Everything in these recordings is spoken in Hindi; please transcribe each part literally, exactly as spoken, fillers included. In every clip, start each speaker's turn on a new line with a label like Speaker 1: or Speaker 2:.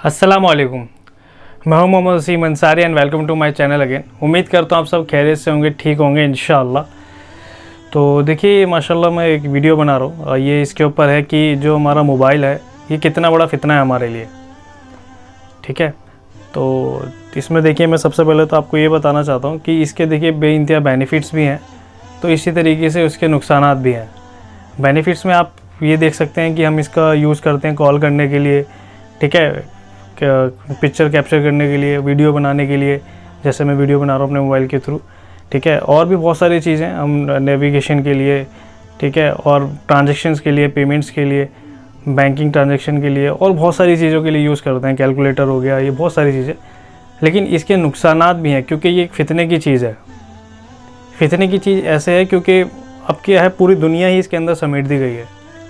Speaker 1: अस्सलाम वालेकुम, मैं हूं Mohammad Wasim Ansari and welcome to my channel again. उम्मीद करता हूं आप सब खैरियत से होंगे, ठीक होंगे इंशाअल्लाह। तो देखिए माशाल्लाह मैं एक वीडियो बना रहा हूं, ये इसके ऊपर है कि जो हमारा मोबाइल है ये कितना बड़ा फितना है हमारे लिए। ठीक है, तो इसमें देखिए मैं सबसे पहले तो आपको ये बताना चाहता हूँ कि इसके देखिए बेइंतहा बेनिफिट्स भी हैं, तो इसी तरीके से उसके नुकसानात भी हैं। बेनिफिट्स में आप ये देख सकते हैं कि हम इसका यूज़ करते हैं कॉल करने के लिए, ठीक है, पिक्चर कैप्चर करने के लिए, वीडियो बनाने के लिए, जैसे मैं वीडियो बना रहा हूँ अपने मोबाइल के थ्रू, ठीक है। और भी बहुत सारी चीज़ें हम नेविगेशन के लिए, ठीक है, और ट्रांजैक्शंस के लिए, पेमेंट्स के लिए, बैंकिंग ट्रांजैक्शन के लिए और बहुत सारी चीज़ों के लिए यूज़ करते हैं। कैलकुलेटर हो गया, ये बहुत सारी चीज़ें। लेकिन इसके नुकसानात भी हैं क्योंकि ये एक फितने की चीज़ है। फितने की चीज़ ऐसे है क्योंकि अब क्या है, पूरी दुनिया ही इसके अंदर समेट दी गई है।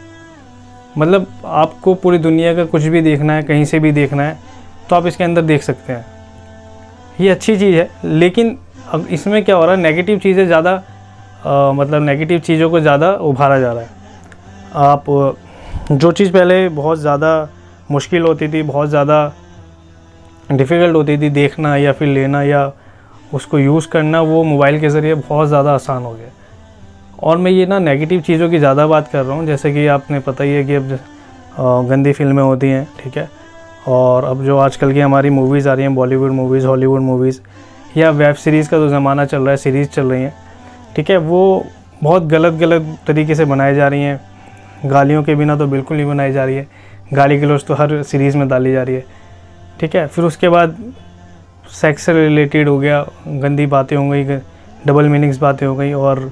Speaker 1: मतलब आपको पूरी दुनिया का कुछ भी देखना है, कहीं से भी देखना है, तो आप इसके अंदर देख सकते हैं। ये अच्छी चीज़ है, लेकिन अब इसमें क्या हो रहा है, नेगेटिव चीज़ें ज़्यादा, मतलब नेगेटिव चीज़ों को ज़्यादा उभारा जा रहा है। आप जो चीज़ पहले बहुत ज़्यादा मुश्किल होती थी, बहुत ज़्यादा डिफ़िकल्ट होती थी देखना या फिर लेना या उसको यूज़ करना, वो मोबाइल के ज़रिए बहुत ज़्यादा आसान हो गया। और मैं ये ना नेगेटिव चीज़ों की ज़्यादा बात कर रहा हूँ, जैसे कि आपने पता ही है कि अब गंदी फिल्में होती हैं, ठीक है, और अब जो आजकल की हमारी मूवीज़ आ रही हैं, बॉलीवुड मूवीज़, हॉलीवुड मूवीज़ या वेब सीरीज़ का जो ज़माना चल रहा है, सीरीज़ चल रही हैं, ठीक है, वो बहुत गलत गलत तरीके से बनाई जा रही हैं। गालियों के बिना तो बिल्कुल नहीं बनाई जा रही है, गाली गलौज तो हर सीरीज़ में डाली जा रही है, ठीक है। फिर उसके बाद सेक्स से रिलेटेड हो गया, गंदी बातें हो गई, डबल मीनिंग्स बातें हो गई, और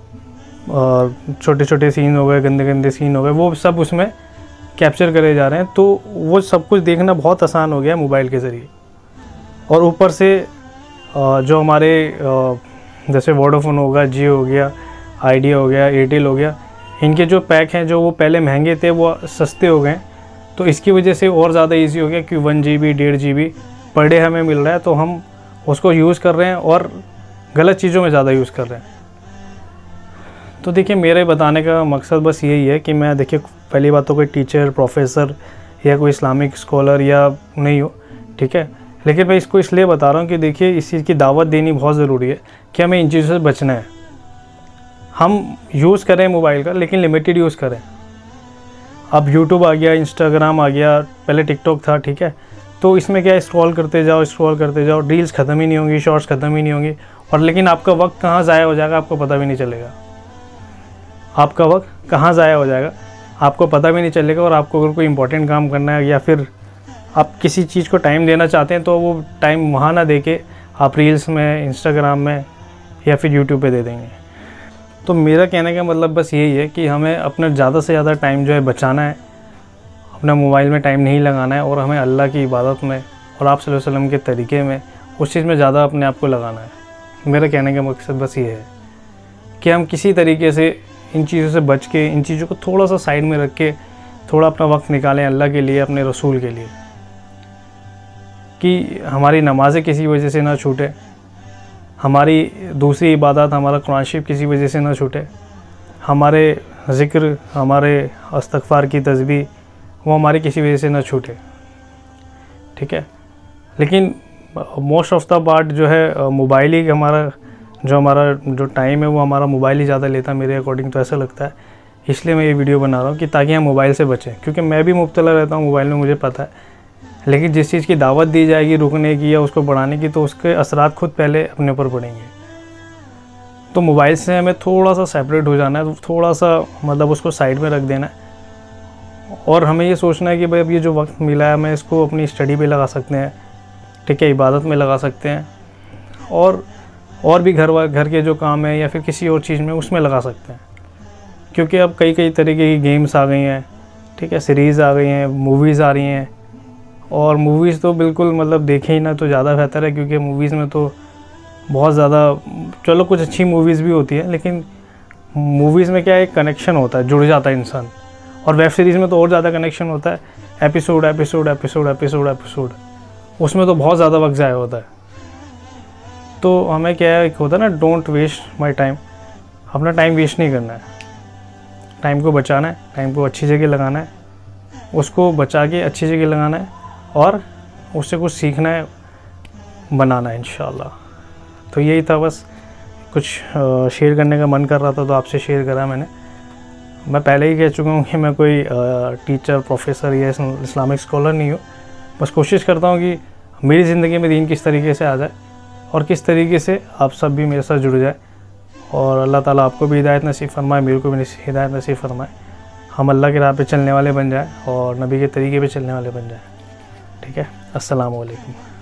Speaker 1: और छोटे छोटे सीन हो गए, गंदे गंदे सीन हो गए, वो सब उसमें कैप्चर करे जा रहे हैं। तो वो सब कुछ देखना बहुत आसान हो गया मोबाइल के ज़रिए। और ऊपर से जो हमारे जैसे वोडाफोन होगा, जियो हो गया, आइडिया हो गया, एयरटेल हो गया, इनके जो पैक हैं, जो वो पहले महंगे थे वो सस्ते हो गए। तो इसकी वजह से और ज़्यादा ईजी हो गया कि वन जी बी डेढ़ जी बी पर डे हमें मिल रहा है, तो हम उसको यूज़ कर रहे हैं और गलत चीज़ों में ज़्यादा यूज़ कर रहे हैं। तो देखिए मेरे बताने का मकसद बस यही है कि मैं देखिए पहली बात तो कोई टीचर, प्रोफेसर या कोई इस्लामिक स्कॉलर या नहीं हो, ठीक है, लेकिन मैं इसको इसलिए बता रहा हूँ कि देखिए इस चीज़ की दावत देनी बहुत ज़रूरी है कि हमें इन चीज़ों से बचना है। हम यूज़ करें मोबाइल का, लेकिन लिमिटेड यूज़ करें। अब यूट्यूब आ गया, इंस्टाग्राम आ गया, पहले टिकटॉक था, ठीक है, तो इसमें क्या है, स्क्रॉल करते जाओ स्क्रॉल करते जाओ, रील्स ख़त्म ही नहीं होंगी, शॉर्ट्स ख़त्म ही नहीं होंगी, और लेकिन आपका वक्त कहाँ ज़ाया हो जाएगा आपको पता भी नहीं चलेगा। आपका वक्त कहाँ ज़ाया हो जाएगा आपको पता भी नहीं चलेगा। और आपको अगर कोई इंपॉर्टेंट काम करना है या फिर आप किसी चीज़ को टाइम देना चाहते हैं, तो वो टाइम वहाँ ना दे के आप रील्स में, इंस्टाग्राम में या फिर यूट्यूब पे दे देंगे। तो मेरा कहने का मतलब बस यही है कि हमें अपना ज़्यादा से ज़्यादा टाइम जो है बचाना है, अपना मोबाइल में टाइम नहीं लगाना है, और हमें अल्लाह की इबादत में और आप सल्लल्लाहु अलैहि वसल्लम के तरीके में उस चीज़ में ज़्यादा अपने आप को लगाना है। मेरा कहने का मकसद बस ये है कि हम किसी तरीके से इन चीज़ों से बच के, इन चीज़ों को थोड़ा सा साइड में रख के थोड़ा अपना वक्त निकालें अल्लाह के लिए, अपने रसूल के लिए, कि हमारी नमाज़ें किसी वजह से ना छूटे, हमारी दूसरी इबादत, हमारा कुरान शरीफ किसी वजह से ना छूटे, हमारे ज़िक्र, हमारे इस्तिग़फ़ार की तस्बीह वो हमारी किसी वजह से ना छूटे, ठीक है। लेकिन मोस्ट ऑफ द पार्ट जो है मोबाइल ही हमारा, जो हमारा जो टाइम है वो हमारा मोबाइल ही ज़्यादा लेता है, मेरे अकॉर्डिंग तो ऐसा लगता है। इसलिए मैं ये वीडियो बना रहा हूँ कि ताकि हम मोबाइल से बचें, क्योंकि मैं भी मुब्तला रहता हूँ मोबाइल में, मुझे पता है। लेकिन जिस चीज़ की दावत दी जाएगी रुकने की या उसको बढ़ाने की, तो उसके असरात खुद पहले अपने ऊपर पड़ेंगे। तो मोबाइल से हमें थोड़ा सा सेपरेट हो जाना है, थोड़ा सा मतलब उसको साइड में रख देना है, और हमें ये सोचना है कि भाई अब ये जो वक्त मिला है, हमें इसको अपनी स्टडी पे लगा सकते हैं, ठीक है, इबादत में लगा सकते हैं, और और भी घर वा घर के जो काम है या फिर किसी और चीज़ में उसमें लगा सकते हैं। क्योंकि अब कई कई तरीके की गेम्स आ गई हैं, ठीक है, सीरीज़ आ गई हैं, मूवीज़ आ रही हैं, और मूवीज़ तो बिल्कुल मतलब देखें ही ना तो ज़्यादा बेहतर है, क्योंकि मूवीज़ में तो बहुत ज़्यादा, चलो कुछ अच्छी मूवीज़ भी होती है, लेकिन मूवीज़ में क्या है, एक कनेक्शन होता है, जुड़ जाता है इंसान। और वेब सीरीज़ में तो और ज़्यादा कनेक्शन होता है, episode episode episode episode episode उसमें तो बहुत ज़्यादा वक्त ज़ाया होता है। तो हमें क्या है, एक होता है ना, डोंट वेस्ट माय टाइम, अपना टाइम वेस्ट नहीं करना है, टाइम को बचाना है, टाइम को अच्छी जगह लगाना है, उसको बचा के अच्छी जगह लगाना है, और उससे कुछ सीखना है, बनाना है इंशाल्लाह। तो यही था बस, कुछ शेयर करने का मन कर रहा था तो आपसे शेयर करा मैंने। मैं पहले ही कह चुका हूँ कि मैं कोई टीचर, प्रोफेसर या इस्लामिक स्कॉलर नहीं हूँ। बस कोशिश करता हूँ कि मेरी ज़िंदगी में दीन किस तरीके से आ जाए और किस तरीके से आप सब भी मेरे साथ जुड़ जाए, और अल्लाह ताला आपको भी हिदायत नसीब फरमाए, मेरे को भी हिदायत नसीब फरमाए। हम अल्लाह की राह पे चलने वाले बन जाए और नबी के तरीके पे चलने वाले बन जाए। ठीक है, अस्सलाम वालेकुम।